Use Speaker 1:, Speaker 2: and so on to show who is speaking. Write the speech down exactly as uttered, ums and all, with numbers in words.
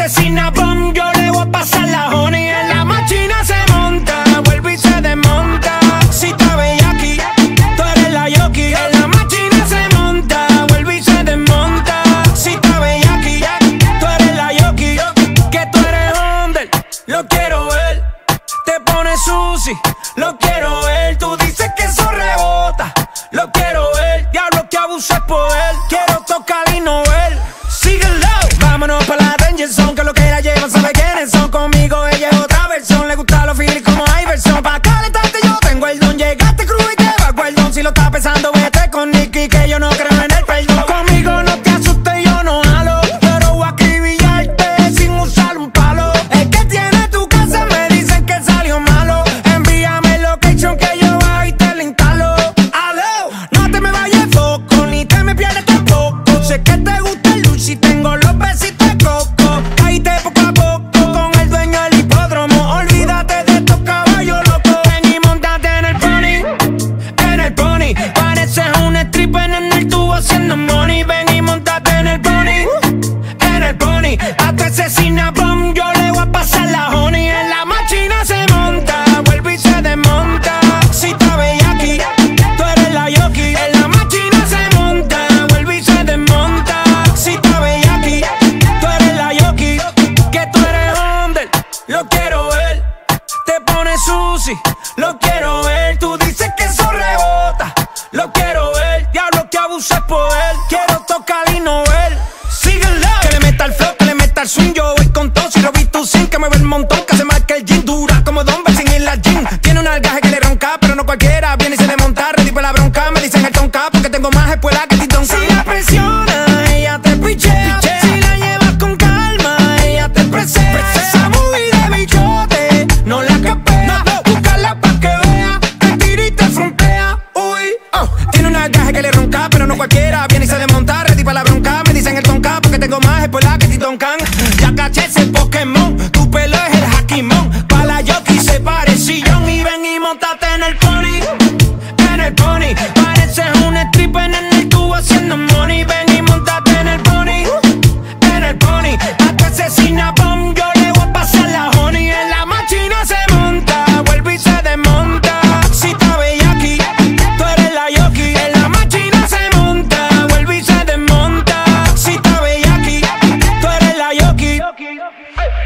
Speaker 1: asesina, bom, yo le voy a pasar la honey. En la máquina se monta, vuelve y se desmonta. Si te Yankee, tú eres la Yankee. En la máquina se monta, vuelve y se desmonta. Si te Yankee, tú eres la Yankee. Que tú eres under, lo quiero ver. Te pones sushi, lo quiero ver. Tú dices que eso rebota, lo quiero ver. Diablo que abuso es poder, quiero tocar y no ver. Síguelo, vámonos pa' la danger zone, que lo que la llevan sabe quiénes son. Conmigo ella es otra versión, le gusta los feelings como Iverson. Pa' calentarte yo tengo el don, llegaste crudo y te va guardón. Si lo estás pensando vete con Nicky, que yo no creo en el perdón. Conmigo no te asustes, yo no jalo, pero voy a acribillarte sin usar un palo. El que tiene tu casa me dicen que salió malo. Envíame el location que yo bajo y te lo instalo. Aló, no te me vayas foco, ni te me pierdas tampoco. Sé que te gusta el luchi, tengo los besitos de coco. Caíte poco a poco con el dueño del hipódromo. Olvídate de estos caballos locos. Ven y montate en el pony, en el pony. Pareces un stripper en el tubo haciendo money. Ven y montate en el pony, en el pony. A tu asesina, bom, yo le voy a pasar la honey. En la máquina se monta, vuelve y se desmonta. Si te Yankee, tú eres la Yankee. En la máquina se monta, vuelve y se desmonta. Si te Yankee, tú eres la Yankee. Que tú eres under, lo quiero ver. Te pones sushi, lo quiero ver. Tú dices que eso rebota, lo quiero ver. Diablo que abuso es poder, quiero tocar y no ver. Síguelo, que le meta el flow, que le meta el swing. Yo voy con todo, si Robby tú sin, que me ve el montón, que se marca el jean. Dura como Don sin ir la jean. Tiene un algaje que le ronca, pero no cualquiera viene y se le monta. Ready pa' la bronca, me dicen el tonka, porque tengo más espuela que Titón. Si la presiona, ella te pichea. Si la llevas con calma, ella te presea. Esa movida de bichote, no la capea. Búscala pa' que vea, te tira y te frontea. Uy, oh. Tiene un algaje que le ronca, pero no cualquiera viene y se le monta. Ready pa' la bronca, me dicen el tonka, porque tengo más espuela que Titón Can. Ya caché ese Pokémon, tu pelo es el Hakimon. Pa' la Yoki se parece John. Y ven y montate en el pony, en el pony. Pareces un stripper en el tubo haciendo money. Ven y montate en el pony, en el pony. A tu asesina, bom, yo le voy a pasar la honey. En la máquina se monta, vuelve y se desmonta. Si te Yankee, tú eres la Yankee. En la máquina se monta, vuelve y se desmonta. Si te Yankee, tú eres la Yankee.